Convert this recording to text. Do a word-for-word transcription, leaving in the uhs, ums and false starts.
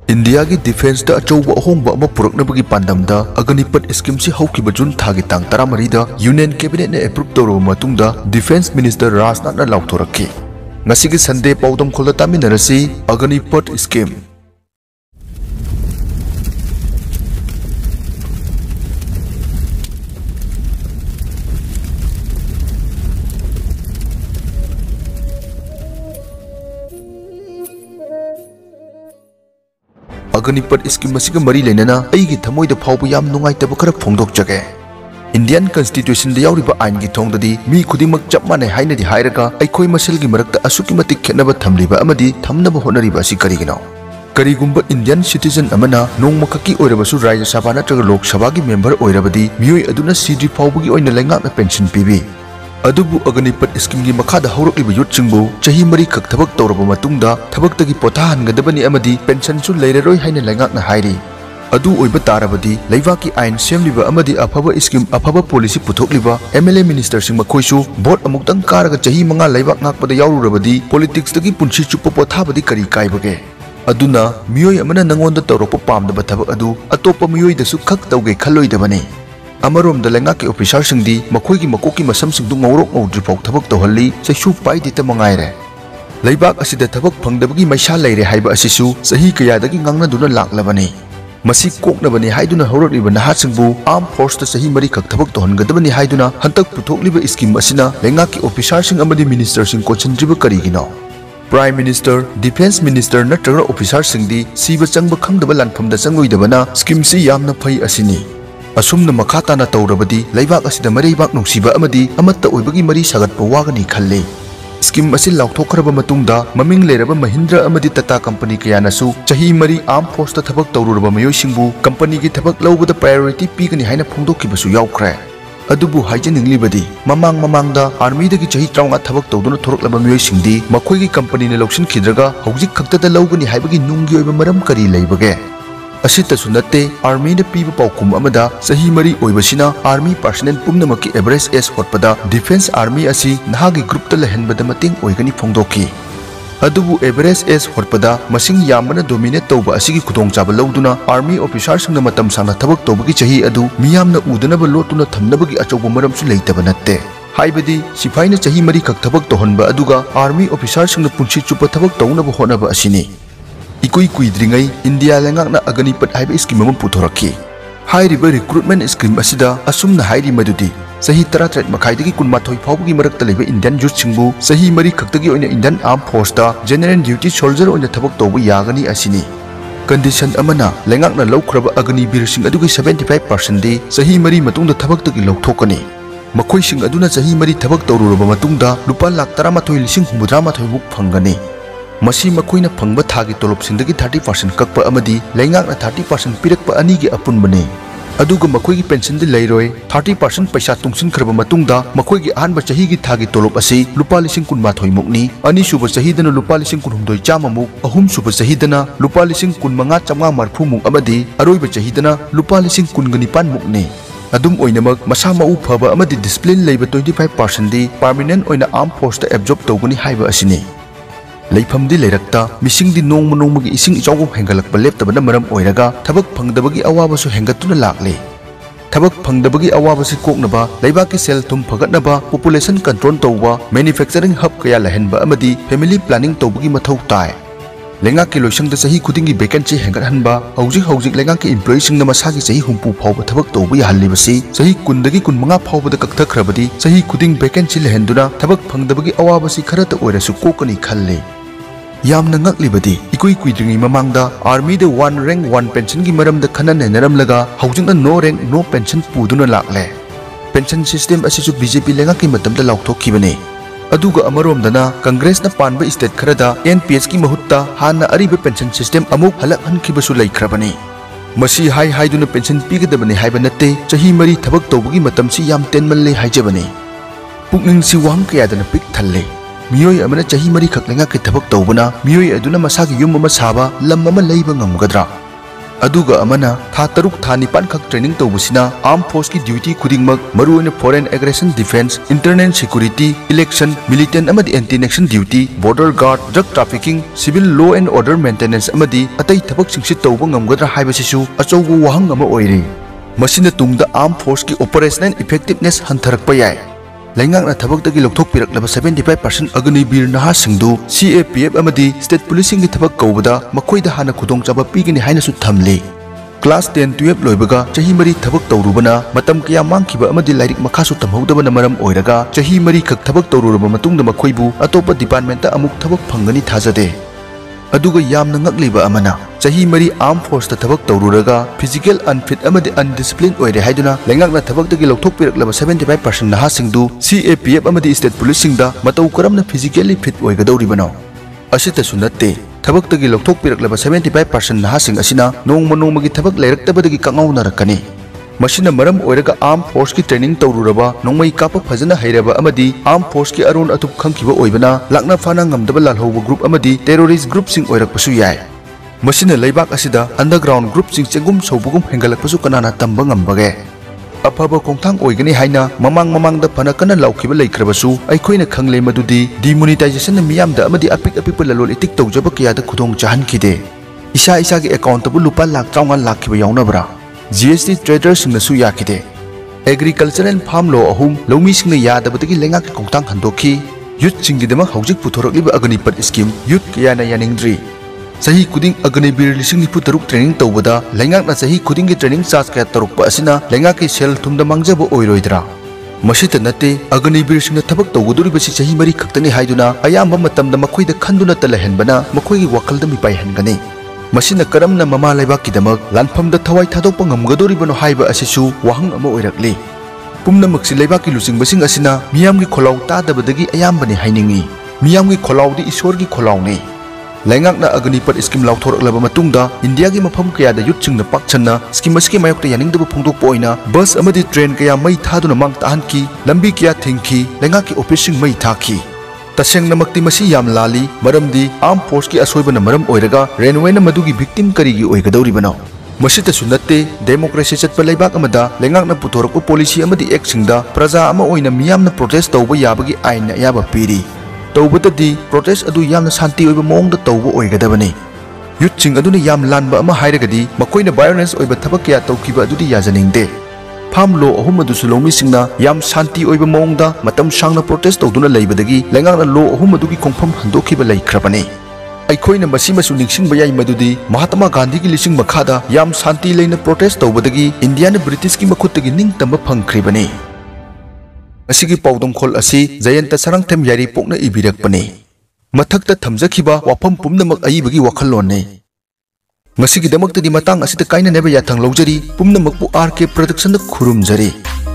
India की defence दा अचौबा अहोंबा अमा पुरकनबगी पांडमदा अग्निपथ स्कीम से हौखिबा जून थागी तांग तरामरीदा यूनियन कैबिनेट ने एप्रूव तौरबा मतुंगदा डिफेंस मिनिस्टर राजनाथना लाउथोरक्खि। ngasiगी संडे पाउदमखोलदा तामिनरसी अग्निपथ स्कीम। अग्निपथ स्कीम असिगा मरी लेनना अइगी थमोइदा फावबा याम नुंगाइतबा खरा फोंदोकजगे। इंडियन कॉन्स्टिट्यूशन दा यावरिबा आइन की थोंगददी मी खुदिमक चप माने हाइनदि हाइरगा अइखोइ मसेलगी मरक्ता असुकी मतिक खेनबा थमलिबा अमदि थमनबा होनरिबा असि करिगिनो। करिगुंबा इंडियन सिटीजन अमना नोंमखकी ओइरबसु राज्य सभा नत्रगा लोक सभा की मेंबर ओइरबदि मियोइ अदुना सीडी फावबगी ओइना लेंगाकना पेंशन पीबी। अदुबु अग्निपथ स्कीम की मखादा हौरक्लिबा युथसिंगबु चही मरी खक थबक तौरबा मतुंगदा थबक्तगी पोथाहनगदबनि अमदि पेंशनसु लेररोइ हाइना लेंगाकना हाइरि। अदु ओइबा तारबदि लैवाकी आइन सेमलिबा अमदि अफबा स्कीम अफबा पॉलिसी पुथोकलिबा एमएलए मिनिस्टर सिंह मखोइसु भोट अमुक्तंग कारगा चही मंगा लैवाक नाकपदा यावरुरबदि पॉलिटिक्सदगी पुंसी चुप्पा पोथाबदि करी काइबगे। अदुना मियोइ अमना नंगोंदा तौरपा पामदबा थबक अदु अतोपा मियोइदसु खक तौगे खल्लोइदबने। अमरोम लेंगाकी ऑफिसर सिंगदी मखोइगी मकोकी मसमसिंगदु ngौरोक ngौद्रिफाव थबक तौहल्ली सैसु पाइदिता मंगाइरे। लैबाक असिदा थबक फंगदबगी मैसा लेरे हाइबा असिसु सही कयादगी ngangnaduna लाक्लबने। मसी कोकनबने हाइदुना हौरक्लिबा नहासिंगबु आर्म फोर्स दा सही मरी खक थबक तौहनगदबने हाइदुना हंतक पुथोकलिबा स्कीम असिना लेंगाकी ऑफिसर सिंग अमदि मिनिस्टर सिंग कोचनद्रिबा करिगिनो। प्राइम मिनिस्टर डिफेंस मिनिस्टर नत्रगा ऑफिसर सिंगदी सीबा चंगबा खंगदबा लानफमदा चंगोइदबना स्कीम सी यामना फै असिनी। असुमना मखाताना तौरबदि लैबाक असिदा मरैबाक नुंसीबा अमदि अमत्ता ओइबगी मरी सागतपा वागनी खल्ले। स्कीम असिल लाउथोखरबा मतुंगदा ममिंग लेरबा महिंद्रा अमदि टाटा कंपनी कयानासु चही मरी आर्म फोर्स दा थबक तौरुरबा मयोइसिंगबु कंपनी की थबक लौबदा प्रायोरिटी पीगनी हाइना फोंदोखिबसु यावख्रे। अदुबु हाइजनिंगलिबदि ममांग ममांगदा आर्मीदगी चही ट्राउंगा थबक तौदुना थोरक्लबा मयोइसिंगदी मखोइगी कंपनीने लौसिनखिद्रगा हौजिक खक्तदा लौगनी हाइबगी नुंगी ओइबा मरम करी लैबगे। असितसु नत्ते आर्मी ने पीबा पाउखुम अमदा सही मरी ओइबसिना आर्मी पर्सनल पुंगनमकी एवरेज एज होटपदा डिफेंस आर्मी असि नहागी ग्रुप लेहनबदा मतेंग ओइगनी फोंदोखि। अदुबु एवरेज एज होटपदा मसिंग यामना डोमिनेट तौबा असिगी खुदोंचाबा लौदुना आर्मी ऑफिसर सिंगना मतम सांगना थबक तौबगी चही अदु मियामना उदनबा लोटुना थमनबगी अचौबा मरमसु लेतबा नत्ते। हाइबदि सिपाहीना चही मरी खक थबक तौहनबा अदुगा आर्मी ऑफिसर सिंगना पुंसी चुप्पा थबक तौनबा होनबा असिनी। इकुई कुइद्रिंगै इंडिया लेंगाकना अग्निपथ हाइबा स्कीम अमा पुथोरक्खि। हाइरिबा रिक्रूटमेंट स्कीम असिदा असुमना हाइरि मदुदि सही तरातरेट मखाइदगी कुनमाथोइ फावबगी मरक्ता लेबा इंडियन युथसिंगबु सही मरी खक्तगी ओइना इंडियन आर्म फोर्स दा जनरल ड्यूटी सोल्जर ओइना थबक तौबा यागनी असिनी। कंडीशन अमना लेंगाकना लौख्रबा अग्निवीर सिंग अदुगी seventy-five percent दि सही मरी मतुंगदा थबक्तगी लौथोकनी। मखोइसिंग अदुना सही मरी थबक तौरुरबा मतुंगदा लुपा लाख thirty-one लिसिंग हुमद्रामाथोइ मुक फंगनी। मसी मखोइना फंगबा थागी तोलोबसिंगदगी thirty percent कक्पा अमदि लेंगाकना thirty percent पिरक्पा अनिगी अपुनबने। अदुगा मखोइगी पेंशन दि लैरोय thirty percent पैसा तुंगसिनखरबा मतुंगदा मखोइगी अहानबा चहीगी थागी तोलोब असि लुपा लिसिंग कुनमाथोइ मुकनी। अनिसुबा चहीदना लुपा लिसिंग कुनहुमदोइ चामामुक अहुमसुबा चहीदना लुपा लिसिंग कुनमंगा चामंगा मरफु मुक अमदि अरोइबा चहीदना लुपा लिसिंग कुनगनिपान मुकनी। अदुम ओइनमक मसा मउ फबा अमदि डिसिप्लिन लैबा twenty-five percent दि परमानेंट ओइना आर्म फोर्स दा एब्जॉर्ब तौगनी हाइबा असिनी। लैफमदि लेरक्ता मिसिंगदि नोंग नोंगमगी इसिंग इचाउगम हेंगलक्पा लेप्तबना मरम ओइरगा थबक फंगदबगी अवाबसु हेंगतुना लाक्ले। थबक फंगदबगी अवाबसि कोकनबा लैबाकी सेल थुम फगतनबा पॉपुलेशन कंट्रोल तौबा मैन्युफैक्चरिंग हब कया लहनबा अमदि फैमिली प्लानिंग तौबगी मथौ ताय। लेंगाकी लोइसंगदा सही खुदिंगी वैकेंसी हेंगतहनबा हौजिक हौजिक लेंगाकी एम्प्लॉयीसिंगना मसागी सही हुमपु फावबा थबक तौबा याहल्लिबसि सही कुंदगी कुनमंगा फावबदा कक्थखरबदि सही खुदिंग वैकेंसी लहनदुना थबक फंगदबगी अवाबसि खरत ओइरसु कोकनी खल्ले। यामना ngaklibadi ikui kuidringi mamangda army de one rank one pension gi maramda khana nenarmlaga haujingna no rank no pension puduna lakle। pension system asisu B J P lenga ki matamda laukthokibane। aduga amaromdana congress na panba state kharada N P S ki mahutta hanna ariba pension system amuk halak hankibasu laikhrabane। masi hai haiduna pension pigadabane haiba natte chahi mari thabak tawbugi matamsi yam tenmalle haijabane। pukning si wang kayadana pik thalle। मियोय अमना चही मरी खकलेंगा के थबक तौबना मियोय अदुना मसागी yum अमा साबा lump अमा लैबा ngamgadra। अदुगा अमना था तरुक था निपान खक ट्रेनिंग तौबसिना आर्म फोर्स की ड्यूटी खुदिंगमक मरुओइना foreign aggression defence internal security election militant अमदी एंटी नेक्शन duty border guard drug trafficking civil law and order maintenance अमदी अतै थबक सिंगसि तौब ngamgadra हाइबसिसु अचौगु वहंग अमा ओइरे मसिना तुंगदा आर्म फोर्स की ऑपरेशनल इफेक्टिवनेस हंथरकपा याय लैंगांगना थबकदगी लौथोकपिरकलबा seventy-five percent अग्निवीर नहासिंगदु C A P F अमदी स्टेट पुलिसिंग की थबक कौबदा मखोइदा हाना खुदोंचाबा पीगनी हाइनसु थमले क्लास ten twelve लोइबगा चही मरी थबक तौरुबना मतम कया मांगखिबा अमदी लाइरिक मखासु तमहौदबना मरम ओइरगा चही मरी खक थबक तौरुरबा मतुंगदा मखोइबु अतोपा डिपार्टमेंट अमुक थबक फंगनी थाजदे अदुगा यामना ngakliba amana chahi mari armed force ta thabak tawruraga physical unfit amadi undisciplined oire haiduna lengakna thabak dagi lokthok piraklaba seventy-five percent naha singdu C A P F amadi state police singda matau karamna physically fit oigadawribano asita sunatte thabak dagi lokthok piraklaba seventy-five percent naha sing asina nongma nongmagi thabak leiraktabadagi kangaunarakkani मशीना मरम ओइरगा arm force की training तौरुरबा नोंमई काप फजना हैरबा अमदी आर्म फोर्स की अरुण अतुप खंखिबा ओइबना लाकना फाना ngamdaba lalhouba ग्रुप अमदी टेररिस्ट ग्रुप सिंग ओइरकपसु याय मशीना लैबाक असिदा अंडरग्राउंड ग्रुप सिंग चेगुम सौबुगुम हेंगलकपसु कनाना तंबा ngambage अफाबा खोंथांग ओइगनी हाइना ममांग ममांगदा फना कना लाउखिबा लैख्रबसु अइखोइना खंगले मदुदी डिमोनेटाइजेशन मियामदा अमदी अपिक अपिक ललोल इतिक तौजबा कियादा खुदोंग चाहनखिदे इसा इसा के अकाउंटबु लुपा लाख thirty-one लाखिबा यावनाब्रा G S T traders सिंगनसु याखिदे एग्रीकल्चर एंड फार्म लॉ अहुम लौमी सिंगना यादबदगी लेंगा के कोंगतांग हंदोखी यूथ सिंगदिदमक हौजिक पुथोरकलिबा अग्निपथ स्कीम यूथ कयाना यानिंगद्री सही कुदिंग अग्निवीर लिसिंग निफु तरुक ट्रेनिंग तौबदा लेंगाकना सही कुदिंग की ट्रेनिंग चार्ज कया तरुकपा असिना लेंगा के सेल थुमदा मांगजबो ओइरोइद्रा मसित नते अग्निवीर सिंगना थबक तौगदुरिबसि सही मरी खक्तनी हाइदुना अयाम्बा मतमदा मखोइदा खंदुना तलहनबना मखोइगी वखलदा मिपाइ हनगनी मसिना करमना ममा लेबाकिदमक लानफमदा थवाइ थादोकपा ngamgadoribano haiba asisu wahang ama oirakli pumnamaksi leibaki lusingbasing asina miyamgi kholaw tadabadagi ayambani hainingi miyamgi kholawdi isorgi kholawni laingakna agnipat scheme lauthoroklaba matungda india gi mafam kayada yutsingna pakchanna scheme aski mayokta yaningdaba phongdokpa oina bus amadi train kaya mai thaduna mang tahanki lambi kya thingki laingaki officing mai thaki तसेंगनमक्ति मसी याम लाली मरमदी arm force की असोइबना मरम ओइरगा रेनवेना मदुगी विक्टिम करिगी ओइगदौरिबनो मसितसु नत्ते डेमोक्रेसी चटपा लैबाक अमदा लेंगाकना पुथोरकपा पॉलिसी अमदी एक्टसिंगदा प्रजा अमा ओइना मियामना प्रोटेस्ट तौबा याबगी आइन अयाबा पीरी तौबददी प्रोटेस्ट अदु यामना शांति ओइबा मोंगदा तौबा ओइगदबनी यूथसिंग अदुना याम लानबा अमा हाइरगदी मखोइना वायलेंस ओइबा थबक कया तौखिबा अदुदी याजनिंगदे फार्म लॉ अहुम अदुसु लौमी सिंगना याम शांति ओइबा मोंगदा मतम सांगना प्रोटेस्ट तौदुना लैबदगी लेंगाकना लॉ अहुम अदुगी खोंगफम हंदोखिबा लैख्रबनी अइखोइना मसी मसु निंगसिंगबा याइ मदुदी महात्मा गांधी की लिसिंग मखादा याम शांति लेना प्रोटेस्ट तौबदगी इंडिया ने ब्रिटिश की मखुतगी निंगतंबा फंख्रिबनी असिगी पाउदमखोल असि जयंत सरंगथेम यारी पोकना इबिरकपनी मथक्ता थमजखिबा वाफम पुमनमक अइबगी वखललोनने मसिगी दमक्तदी मतंग असित काइना नेबा याथंग लौजरी पुमनमकपु आर के प्रोडक्शन खुरुमजरी।